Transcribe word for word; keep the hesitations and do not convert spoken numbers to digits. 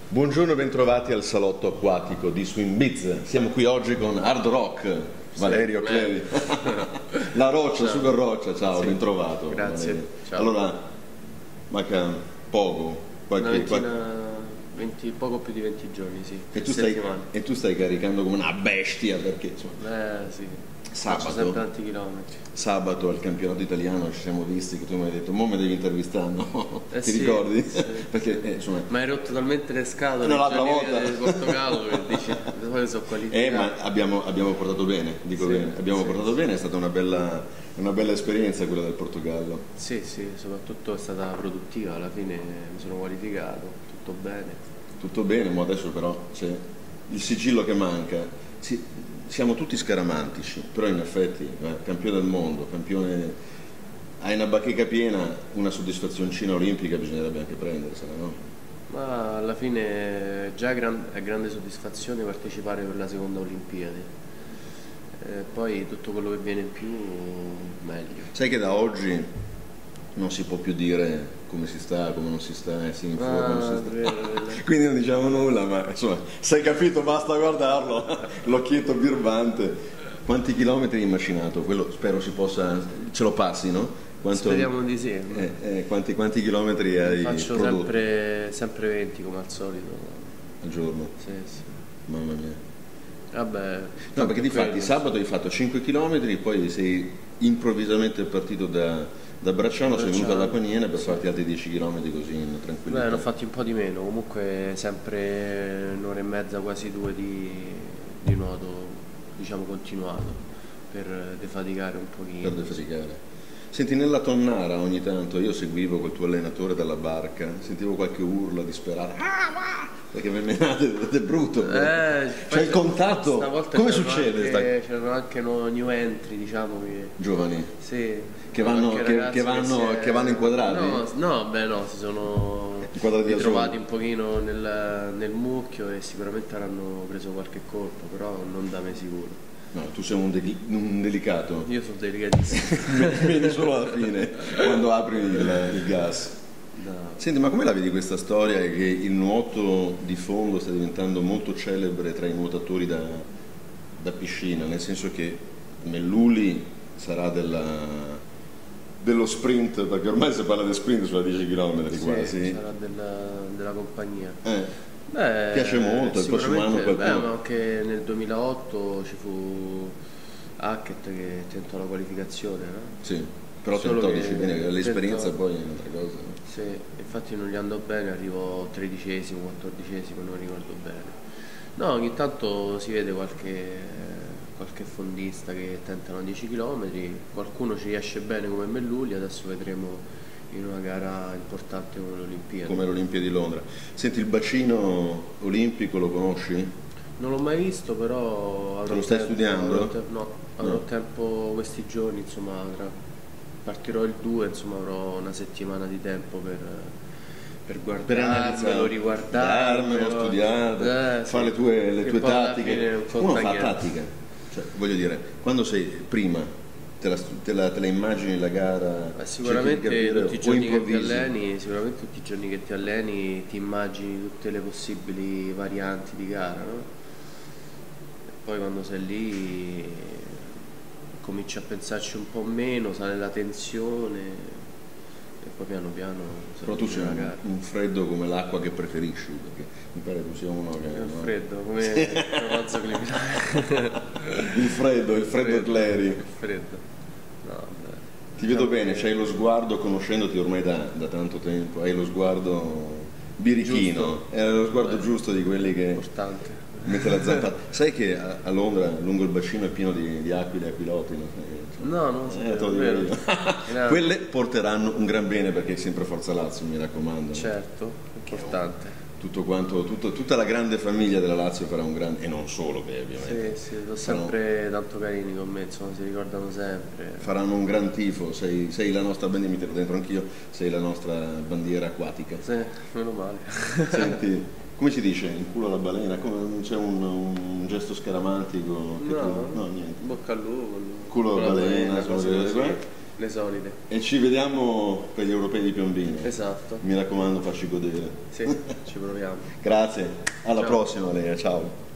Buongiorno e bentrovati al salotto acquatico di Swim Biz. Siamo qui oggi con Hard Rock, Valerio sì, Clevi. La roccia, ciao. Sugar Roccia, ciao, sì. bentrovato. Grazie. Ciao. Allora, manca poco, qualche, Una ventina, qualche... venti, poco più di venti giorni, sì. E tu, stai, settimane. e tu stai caricando come una bestia perché insomma, Eh sì, sabato, faccio sempre tanti chilometri. Sabato al campionato italiano ci siamo visti che tu mi hai detto mo mi devi intervistare, no? Eh Ti sì, ricordi? sì. Perché eh, insomma... Ma hai rotto talmente le scatole No, l'altra già volta. del Portogallo che dici, poi sono qualificato. Eh, ma abbiamo, abbiamo portato bene, dico Sì, bene, abbiamo sì, portato sì. bene, è stata una bella, una bella esperienza quella del Portogallo. Sì, sì, soprattutto è stata produttiva, alla fine mi sono qualificato, tutto bene. Tutto bene, ma adesso però c'è il sigillo che manca. Si, siamo tutti scaramantici, però in effetti, eh, campione del mondo, campione, hai una bacheca piena, una soddisfazioncina olimpica bisognerebbe anche prendersela, no? Ma alla fine già è, gran, è grande soddisfazione partecipare per la seconda Olimpiade. E poi tutto quello che viene in più meglio. Sai che da oggi non si può più dire come si sta, come non si sta, eh, si informa, Ah, non si sta. vero, vero. Quindi non diciamo nulla, ma insomma, se hai capito basta guardarlo, l'occhietto birbante. Quanti chilometri hai macinato? Quello spero si possa, ce lo passi, no? Quanto, Speriamo di sì. eh, eh, quanti, quanti chilometri hai Faccio prodotto sempre, sempre venti come al solito. al giorno? Sì, sì. Mamma mia. Vabbè. No, perché di quello- fatti sabato hai fatto cinque chilometri, poi sei improvvisamente partito da, da Bracciano, sei venuto alla Paniene per Sì. farti altri dieci chilometri così in tranquillità. Beh, ne ho fatti un po' di meno, comunque sempre un'ora e mezza, quasi due di, di nuoto, diciamo continuato, per defaticare un pochino. Per defaticare. Senti, nella tonnara ogni tanto io seguivo col tuo allenatore dalla barca, sentivo qualche urla disperata, ah, ah, perché me menate, è brutto. Eh, C'è il contatto, stavolta come c'erano succede? Anche, c'erano anche no- new entry, diciamo, che, Giovani, sì, che vanno, anche che, ragazzi che vanno, si è- che vanno inquadrati? No, no, beh no, si sono Inquadrati da ritrovati soli. un pochino nel, nel mucchio e sicuramente avranno preso qualche colpo, però non da me sicuro. No, tu sei un, deli- un delicato, Io sono delicatissimo. vieni solo alla fine, quando apri il, il gas. No. Senti, ma come la vedi questa storia che il nuoto di fondo sta diventando molto celebre tra i nuotatori da, da piscina, nel senso che Melluli sarà della, dello sprint, perché ormai si parla di sprint sulla dieci chilometri Sì, quasi. sarà della, della compagnia. Eh, Beh, piace molto, il prossimo anno sicuramente, qualcuno... beh, ma anche nel duemilaotto ci fu Hackett che tentò la qualificazione, no? Sì, però Solo tentò, che dici bene, l'esperienza tentò- poi è un'altra cosa. Sì, infatti non gli andò bene, arrivò tredicesimo, quattordicesimo, non ricordo bene. No, ogni tanto si vede qualche, qualche fondista che tentano dieci chilometri, qualcuno ci riesce bene come Melluli, adesso vedremo in una gara importante come l'Olimpiade. Come l'Olimpia di Londra. Senti, il bacino olimpico lo conosci? Non l'ho mai visto, però avrò Lo stai tempo, studiando? avrò te- no, avrò No. tempo questi giorni, insomma, tra- partirò il due, insomma, avrò una settimana di tempo per, per guardarmelo, riguardarmelo, darmelo, studiare, eh, fare sì. le tue, le Che tue poi alla tattiche. fine non Uno conta fa niente. tattica, cioè, voglio dire, quando sei prima, te la, te la, te la immagini la gara, Ma cerchi sicuramente di capire, tutti i o giorni che ti improvvisi? alleni, sicuramente tutti i giorni che ti alleni ti immagini tutte le possibili varianti di gara, no? E poi quando sei lì cominci a pensarci un po' meno, sale la tensione e poi piano piano si Però tu sei avvicina la un, gara. un freddo come l'acqua che preferisci, perché mi pare tu sia uno che... È no? freddo, come il romanzo criminale. Il freddo, il freddo Clery. Il freddo. No, beh. Ti vedo Diciamo bene, che- c'hai lo sguardo, conoscendoti ormai da, da tanto tempo, hai lo sguardo birichino, Giusto. è lo sguardo Beh, giusto di quelli che Importante. mette la zampata. Sai che a, a Londra, lungo il bacino, è pieno di, di aquile e aquiloti? No? Eh, No, non lo Eh, te lo sapevo, dico vero. io. Era- Quelle porteranno un gran bene perché è sempre Forza Lazio, mi raccomando. Certo, importante. Tutto quanto, tutto- tutta la grande famiglia della Lazio farà un grande, e non solo, beh, ovviamente. Sì, sì, sono sempre tanto carini con me, insomma, si ricordano sempre. Faranno un gran tifo, sei, sei la nostra bandiera, mi tiro dentro anch'io, sei la nostra bandiera acquatica. Sì, meno male. Senti, come si dice? In culo alla balena? Come, c'è un, un gesto scaramantico? Che No, tu, no, niente. bocca al lupo. Culo con alla la balena, sono cose quelle così. qua. le solite. E ci vediamo per gli europei di Piombino. Esatto. Mi raccomando, facci godere. Sì, ci proviamo. Grazie, alla Ciao. prossima Lea, ciao.